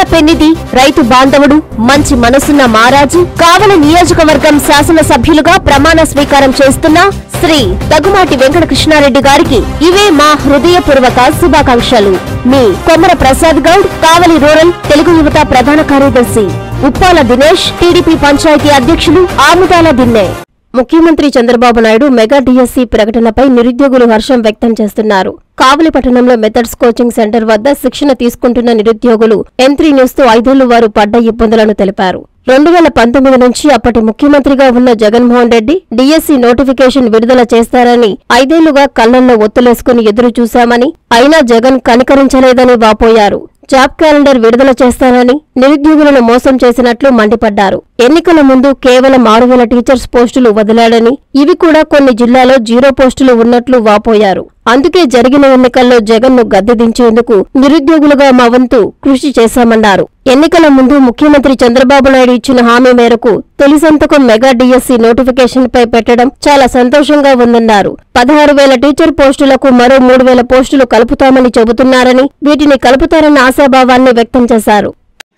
పెన్నిది, రైతు బాంధవుడు, మంచి మనసున్న మారాజు, కావలి నియోజకవర్గం శాసనసభ్యులుగా ప్రమాణ స్వీకారం చేస్తున్న శ్రీ దగ్గుమాటి వెంకట కృష్ణారెడ్డి గారికి ఇవే మా హృదయపూర్వక శుభాకాంక్షలు. మీ కొమర ప్రసాద్ గౌడ్, కావలి రూరల్ తెలుగు యువత ప్రధాన కార్యదర్శి. ఉప్పాల దినేష్, టీడీపీ పంచాయతీ అధ్యక్షులు, ఆముదాల దిన్నే. ముఖ్యమంత్రి చంద్రబాబు నాయుడు మెగా డిఎస్సి ప్రకటనపై నిరుద్యోగులు హర్షం వ్యక్తం చేస్తున్నారు. కావలి పట్టణంలో మెథడ్స్ కోచింగ్ సెంటర్ వద్ద శిక్షణ తీసుకుంటున్న నిరుద్యోగులు M3 న్యూస్ తో 5 ఏళ్లు వారు పడ్డ ఇబ్బందులను తెలిపారు. 2019 నుంచి అప్పటి ముఖ్యమంత్రిగా ఉన్న జగన్మోహన్ రెడ్డి డిఎస్సి నోటిఫికేషన్ విడుదల చేస్తారని 5 ఏళ్లుగా కళ్లల్లో ఒత్తులేసుకుని ఎదురు చూశామని, అయినా జగన్ కనికరించలేదని వాపోయారు. జాబ్ క్యాలెండర్ విడుదల చేస్తానని నిరుద్యోగులను మోసం చేసినట్లు మండిపడ్డారు. ఎన్నికల ముందు కేవలం 6000 టీచర్స్ పోస్టులు వదిలాడని, ఇవి కూడా కొన్ని జిల్లాలో 0 పోస్టులు ఉన్నట్లు వాపోయారు. అందుకే జరిగిన ఎన్నికల్లో జగన్ ను గద్దెదించేందుకు నిరుద్యోగులుగా మా వంతు కృషి చేశామన్నారు. ఎన్నికల ముందు ముఖ్యమంత్రి చంద్రబాబు నాయుడు ఇచ్చిన హామీ మేరకు తొలి సంతకం మెగా డిఎస్సి నోటిఫికేషన్ పై పెట్టడం చాలా సంతోషంగా ఉందన్నారు. 16,000 టీచర్ పోస్టులకు మరో 3,000 పోస్టులు కలుపుతామని చెబుతున్నారని, వీటిని కలుపుతారన్న ఆశాభావాన్ని వ్యక్తం చేశారు.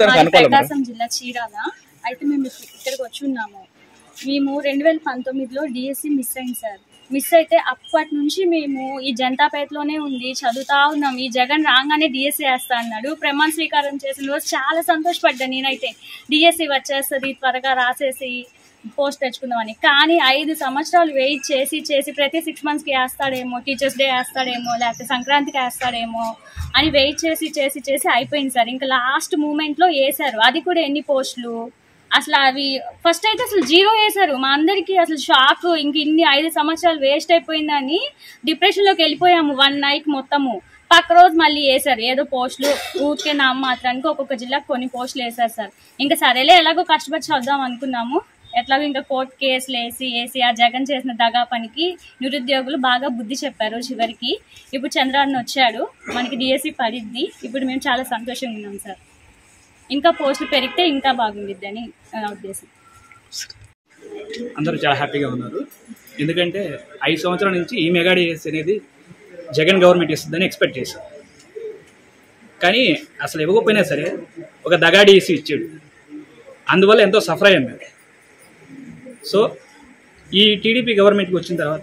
మేము 2019లో డిఎస్సి మిస్ అయింది సార్. మిస్ అయితే అప్పటి నుంచి మేము ఈ జనతాపేటలోనే ఉంది చదువుతా ఉన్నాం. ఈ జగన్ రాగానే డిఎస్సి వేస్తా అన్నాడు. ప్రమాణ స్వీకారం చేసిన రోజు చాలా సంతోషపడ్డాను. నేనైతే డిఎస్సి వచ్చేస్తుంది, త్వరగా రాసేసి పోస్ట్ తెచ్చుకుందామని. కానీ 5 సంవత్సరాలు వెయిట్ చేసి ప్రతి 6 monthsకి వేస్తాడేమో, టీచర్స్ డే వేస్తాడేమో, లేకపోతే సంక్రాంతికి వేస్తాడేమో అని వెయిట్ చేసి అయిపోయింది సార్. ఇంకా లాస్ట్ మూమెంట్లో వేశారు. అది కూడా ఎన్ని పోస్టులు అసలు అవి ఫస్ట్ అయితే అసలు 0 వేశారు. మా అందరికీ అసలు షాక్. ఇంక ఇన్ని 5 సంవత్సరాలు వేస్ట్ అయిపోయిందని డిప్రెషన్లోకి వెళ్ళిపోయాము. 1 night మొత్తము. పక్క రోజు మళ్ళీ వేశారు ఏదో పోస్టులు, ఊరికే నామాత్రానికి ఒక్కొక్క జిల్లాకు కొన్ని పోస్టులు వేశారు సార్. ఇంకా సరేలే ఎలాగో కష్టపడి చదువుదాం అనుకున్నాము. ఎట్లాగో ఇంకా కోర్టు కేసులు వేసి ఆ జగన్ చేసిన దగా పనికి నిరుద్యోగులు బాగా బుద్ధి చెప్పారు. చివరికి ఇప్పుడు చంద్రబాబు వచ్చాడు, మనకి డిఎస్సి పడిద్ది. ఇప్పుడు మేము చాలా సంతోషంగా ఉన్నాం సార్. ఇంకా పోస్టులు పెరిగితే ఇంకా బాగుండిద్ది అని నా ఉద్దేశం. అందరూ చాలా హ్యాపీగా ఉన్నారు. ఎందుకంటే 5 సంవత్సరాల నుంచి ఈ మెగా డిఎస్సి అనేది జగన్ గవర్నమెంట్ ఇస్తుందని ఎక్స్పెక్ట్ చేశారు. కానీ అసలు ఇవ్వకపోయినా సరే ఒక దగా డిఎస్సి ఇచ్చాడు. అందువల్ల ఎంతో సఫర్ అయ్యాం మేము. సో ఈ టీడీపీ గవర్నమెంట్కి వచ్చిన తర్వాత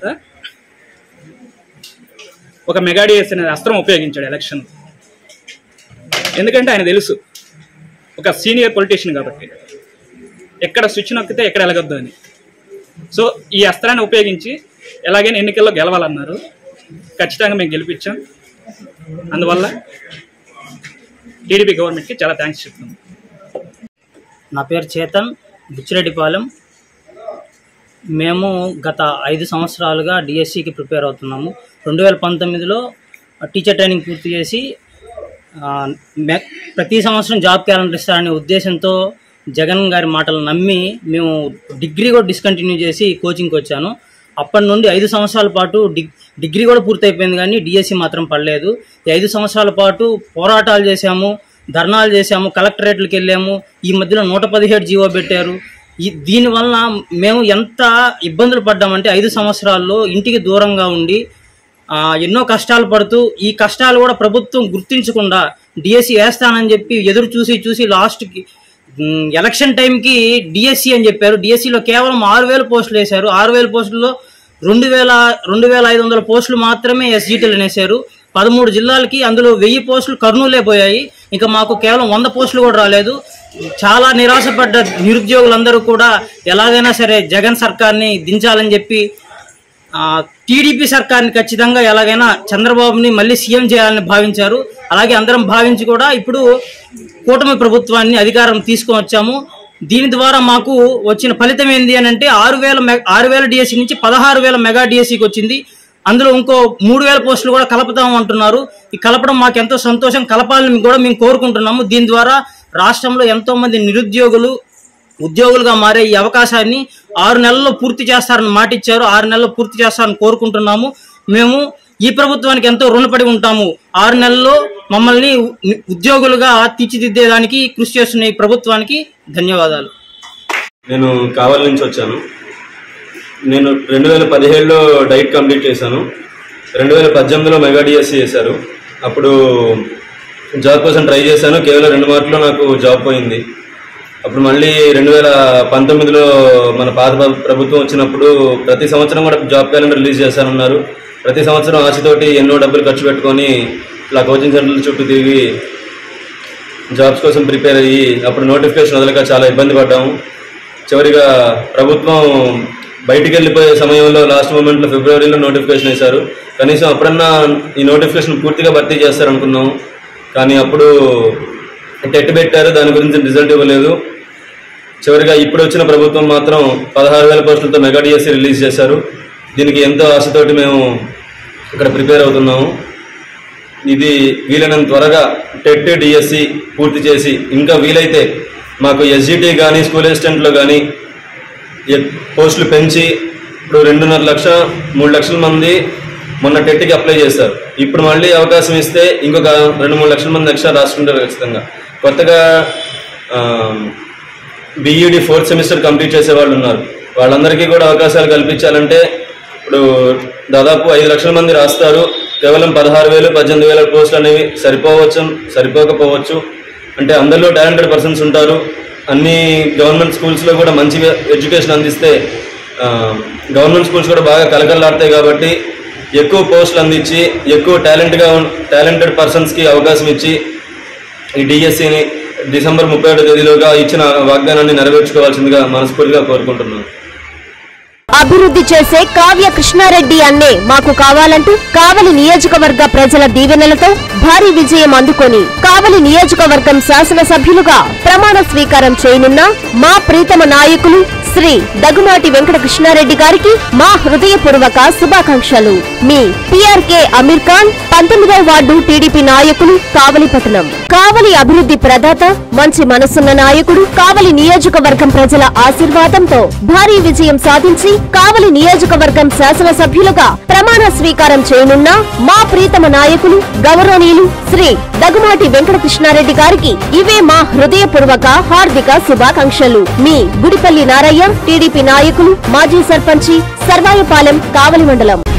ఒక మెగా డిఎస్సి అనేది అస్త్రం ఉపయోగించాడు ఎలక్షన్. ఎందుకంటే ఆయన తెలుసు ఒక సీనియర్ పొలిటీషియన్ కాబట్టి ఎక్కడ స్విచ్ నొక్కితే ఎక్కడ ఎలగొద్దు అని. సో ఈ అస్త్రాన్ని ఉపయోగించి ఎలాగైనా ఎన్నికల్లో గెలవాలన్నారు. ఖచ్చితంగా మేము గెలిపించాం. అందువల్ల టీడీపీ గవర్నమెంట్కి చాలా థ్యాంక్స్ చెప్తున్నాం. నా పేరు చేతన్, బుచ్చిరెడ్డిపాలెం. మేము గత 5 సంవత్సరాలుగా డిఎస్సికి ప్రిపేర్ అవుతున్నాము. 2019లో టీచర్ ట్రైనింగ్ పూర్తి చేసి ప్రతి సంవత్సరం జాబ్ క్యాలెండర్ ఇస్తారనే ఉద్దేశంతో జగన్ గారి మాటలు నమ్మి మేము డిగ్రీ కూడా డిస్కంటిన్యూ చేసి కోచింగ్కి వచ్చాను. అప్పటి నుండి 5 సంవత్సరాల పాటు డిగ్రీ కూడా పూర్తయిపోయింది, కానీ డిఎస్సి మాత్రం పడలేదు. ఈ 5 సంవత్సరాల పాటు పోరాటాలు చేశాము, ధర్నాలు చేశాము, కలెక్టరేట్లకు వెళ్ళాము. ఈ మధ్యలో 117 జీవో పెట్టారు. దీనివల్ల మేము ఎంత ఇబ్బందులు పడ్డామంటే 5 సంవత్సరాల్లో ఇంటికి దూరంగా ఉండి ఎన్నో కష్టాలు పడుతూ, ఈ కష్టాలు కూడా ప్రభుత్వం గుర్తించకుండా డిఎస్సి వేస్తానని చెప్పి ఎదురు చూసి లాస్ట్కి ఎలక్షన్ టైంకి డిఎస్సి అని చెప్పారు. డిఎస్సిలో కేవలం 6,000 పోస్టులు వేశారు. 6,000 పోస్టుల్లో 2,500 పోస్టులు మాత్రమే ఎస్జిటీలు వేశారు. 13 జిల్లాలకి అందులో 1000 పోస్టులు కర్నూలే పోయాయి. ఇంకా మాకు కేవలం 100 పోస్టులు కూడా రాలేదు. చాలా నిరాశపడ్డ నిరుద్యోగులందరూ కూడా ఎలాగైనా సరే జగన్ సర్కార్ని దించాలని చెప్పి టీడీపీ సర్కార్ని ఖచ్చితంగా ఎలాగైనా చంద్రబాబుని మళ్ళీ సీఎం చేయాలని భావించారు. అలాగే అందరం భావించి కూడా ఇప్పుడు కూటమి ప్రభుత్వాన్ని అధికారం తీసుకొని వచ్చాము. దీని ద్వారా మాకు వచ్చిన ఫలితం ఏంది అని అంటే 6,000 డిఎస్సి నుంచి 16,000 మెగా డిఎస్సికి వచ్చింది. అందులో ఇంకో 3,000 పోస్టులు కూడా కలపతాము అంటున్నారు. ఈ కలపడం మాకు ఎంతో సంతోషం, కలపాలని కూడా మేము కోరుకుంటున్నాము. దీని ద్వారా రాష్ట్రంలో ఎంతో మంది నిరుద్యోగులు ఉద్యోగులుగా మారే ఈ అవకాశాన్ని 6 నెలల్లో పూర్తి చేస్తారని మాట ఇచ్చారు. 6 నెలల్లో పూర్తి చేస్తారని కోరుకుంటున్నాము. మేము ఈ ప్రభుత్వానికి ఎంతో రుణపడి ఉంటాము. 6 నెలల్లో మమ్మల్ని ఉద్యోగులుగా తీర్చిదిద్దేదానికి కృషి చేస్తున్న ఈ ప్రభుత్వానికి ధన్యవాదాలు. నేను కావలి నుంచి వచ్చాను. నేను 2017లో డైట్ కంప్లీట్ చేశాను. 2018లో మెగా డిఎస్సి చేశారు. అప్పుడు జాబ్ కోసం ట్రై చేశాను. కేవలం 2 మార్కులు నాకు జాబ్ పోయింది. అప్పుడు మళ్ళీ 2019లో మన పాత ప్రభుత్వం వచ్చినప్పుడు ప్రతి సంవత్సరం కూడా జాబ్ క్యాలెండర్ రిలీజ్ చేశానన్నారు. ప్రతి సంవత్సరం ఆశతోటి ఎన్నో డబ్బులు ఖర్చు పెట్టుకొని ఇలా కోచింగ్ సెంటర్ల చుట్టూ తిరిగి జాబ్స్ కోసం ప్రిపేర్ అయ్యి అప్పుడు నోటిఫికేషన్ వదలక చాలా ఇబ్బంది పడ్డాము. చివరిగా ప్రభుత్వం బయటికి వెళ్ళిపోయే సమయంలో లాస్ట్ మూమెంట్లో ఫిబ్రవరిలో నోటిఫికేషన్ వేశారు. కనీసం అప్పుడన్నా ఈ నోటిఫికేషన్ పూర్తిగా భర్తీ చేస్తారనుకున్నాము. కానీ అప్పుడు టెట్ పెట్టారు, దాని గురించి రిజల్ట్ ఇవ్వలేదు. చివరిగా ఇప్పుడు వచ్చిన ప్రభుత్వం మాత్రం 16,000 పోస్టులతో మెగా డిఎస్సి రిలీజ్ చేశారు. దీనికి ఎంతో ఆశతోటి మేము ఇక్కడ ప్రిపేర్ అవుతున్నాము. ఇది వీలైనంత త్వరగా టెట్ డిఎస్సి పూర్తి చేసి ఇంకా వీలైతే మాకు ఎస్జిటి కానీ స్కూల్ అసిస్టెంట్లో కానీ పోస్టులు పెంచి ఇప్పుడు 2.5 లక్షల 3 లక్షల మంది మొన్న టెట్కి అప్లై చేశారు. ఇప్పుడు మళ్ళీ అవకాశం ఇస్తే ఇంకొక 2-3 లక్షల మంది ఎక్స్ట్రా రాసుకుంటారు ఖచ్చితంగా. కొత్తగా బీఈడి 4th సెమిస్టర్ కంప్లీట్ చేసే వాళ్ళు ఉన్నారు. వాళ్ళందరికీ కూడా అవకాశాలు కల్పించాలంటే ఇప్పుడు దాదాపు 5 లక్షల మంది రాస్తారు. కేవలం 16,000 18,000 పోస్టులు అనేవి సరిపోకపోవచ్చు. అంటే అందరిలో టాలెంటెడ్ పర్సన్స్ ఉంటారు. అన్ని గవర్నమెంట్ స్కూల్స్లో కూడా మంచి ఎడ్యుకేషన్ అందిస్తే గవర్నమెంట్ స్కూల్స్ కూడా బాగా కలకల్లాడతాయి. కాబట్టి ఎక్కువ పోస్టులు అందించి ఎక్కువ టాలెంటెడ్ పర్సన్స్కి అవకాశం ఇచ్చి ఈ డిఎస్సిని డిసెంబర్ 31వ తేదీలోగా ఇచ్చిన వాగ్దానాన్ని నెరవేర్చుకోవాల్సిందిగా మనస్ఫూర్తిగా కోరుకుంటున్నాను. అభివృద్ధి చేసే కావ్య కృష్ణారెడ్డి అన్నే మాకు కావాలంటూ కావలి నియోజకవర్గ ప్రజల దీవెనలతో భారీ విజయం అందుకొని కావలి నియోజకవర్గం శాసనసభ్యులుగా ప్రమాణ స్వీకారం చేయనున్న మా ప్రీతమ నాయకులు శ్రీ దగుమాటి వెంకట కృష్ణారెడ్డి గారికి మా హృదయపూర్వక శుభాకాంక్షలు. మీ పిఆర్కే అమీర్ ఖాన్, 19వ వార్డు టీడీపీ నాయకులు, కావలిపట్టణం. కావలి అభివృద్ధి ప్రదాత, మంచి మనసున్న నాయకుడు, కావలి నియోజకవర్గం ప్రజల ఆశీర్వాదంతో భారీ విజయం సాధించి కావలి నియోజకవర్గం శాసనసభ్యులుగా ప్రమాణ స్వీకారం చేయనున్న మా ప్రీతమ నాయకులు గౌరవనీయులు శ్రీ దగుమాటి వెంకట కృష్ణారెడ్డి గారికి ఇవే మా హృదయపూర్వక హార్దిక శుభాకాంక్షలు. మీ గుడిపల్లి నారయ్య, టీడీపీ నాయకులు, మాజీ సర్పంచి, సర్వాయపాలెం, కావలి మండలం.